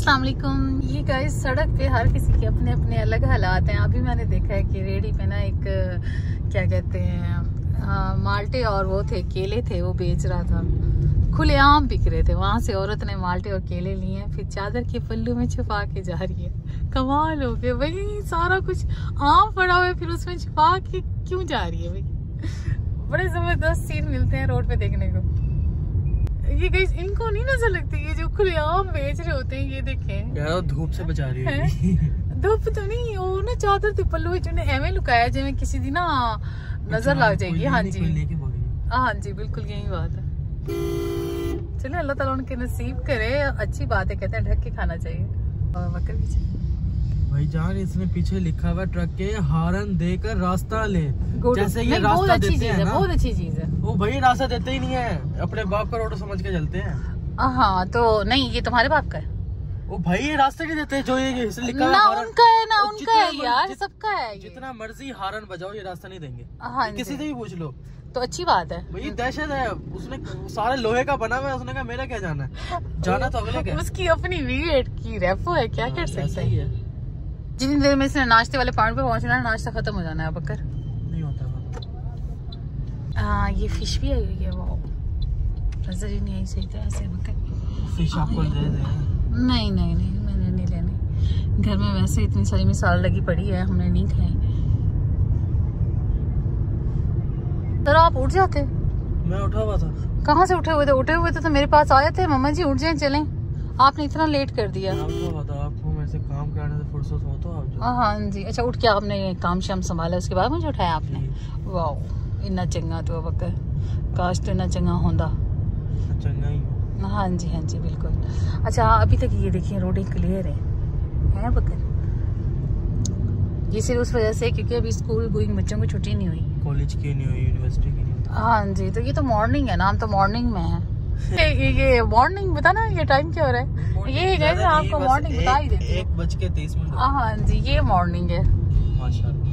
अस्सलाम वालेकुम। ये गाइस सड़क पे हर किसी के अपने अपने अलग हालात हैं। अभी मैंने देखा है कि रेडी पे ना एक क्या कहते हैं माल्टे और वो थे केले थे, वो बेच रहा था, खुलेआम बिक रहे थे। वहां से औरत ने माल्टे और केले लिए हैं, फिर चादर के पल्लू में छुपा के जा रही है। कमाल हो गया भाई, सारा कुछ आम पड़ा हुआ है फिर उसमें छुपा के क्यों जा रही है भाई। बड़े जबरदस्त सीन मिलते हैं रोड पे देखने को। ये गाइस इनको नहीं नजर लगती, ये जो खुलेआम बेच रहे होते हैं, ये देखें यार धूप से बचा रही है। धूप तो नहीं, वो ना चादर ते पल्लू जिन्हें एवं लुकाया जिਵੇਂ किसी दी ना नजर लग जाएगी। हाँ जी हाँ जी, बिल्कुल यही बात है। चलिए अल्लाह ताला उनके नसीब करे, अच्छी बात है, कहते हैं ढक के खाना चाहिए और बकर भी चाहिए। भाई जान इसने पीछे लिखा हुआ ट्रक के हॉर्न देकर रास्ता ले, जैसे ये बहुत रास्ता अच्छी देते चीज हैं है, ना, बहुत अच्छी चीज है। वो भाई रास्ता देते ही नहीं है, अपने बाप का रोड समझ के चलते हैं। हाँ तो नहीं, ये तुम्हारे बाप का है। वो भाई ये रास्ते नहीं देते, जो ये लिखा ना है उनका है ना उनका है यार, सबका है ये। जितना मर्जी हॉर्न बजाओ ये रास्ता नहीं देंगे। हाँ किसी से भी पूछ लो, तो अच्छी बात है। भाई दहशत है, उसने सारे लोहे का बना हुआ है, उसने कहा मेरा क्या जाना है, जाना तो अगले का। उसकी अपनी वेट की रेपो है, क्या कर सकते हैं। जितनी देर में इसने नाश्ते वाले पॉइंट पे पहुंचना है, नाश्ता खत्म हो जाना है बकर। नहीं होता। ये फिश भी आई हुई है, वो नजर ही नहीं आई सही तरह से बकर। फिश आपको दे दे? नहीं नहीं नहीं, मैंने नहीं लेनी, घर में वैसे इतनी सारी मिसाल लगी पड़ी है, हमने नहीं खाई। सर आप उठ जाते। मैं उठा हुआ था। कहाँ से उठे हुए थे? उठे हुए थे तो मेरे पास आए थे, मम्मा जी उठ जाए चलें, आपने इतना लेट कर दिया। मैं उठा हुआ था, आपको मैं से काम कराने से फुर्सत हो तो आप। हाँ जी, अच्छा उठ के आपने काम शाम संभाला, उसके बाद मुझे उठाया आपने। वाह इन्ना चंगा तो बकर, काश तो इन्ना चंगा होंदा। चंगा ही। हाँ जी बिल्कुल। अच्छा अभी तक ये देखिए रोड क्लियर है बकर। ये सिर्फ उस वजह से क्योंकि अभी स्कूल गोइंग बच्चों को छुट्टी नहीं हुई, कॉलेज की नहीं हुई, यूनिवर्सिटी की नहीं हुई। हाँ जी, तो ये तो मॉर्निंग है ना, हम तो मॉर्निंग में है। ये मॉर्निंग बता ना, ये टाइम क्या हो रहा है? ये आपको मॉर्निंग बता ही देती है। 1:30 हाँ जी, ये मॉर्निंग है माशाल्लाह।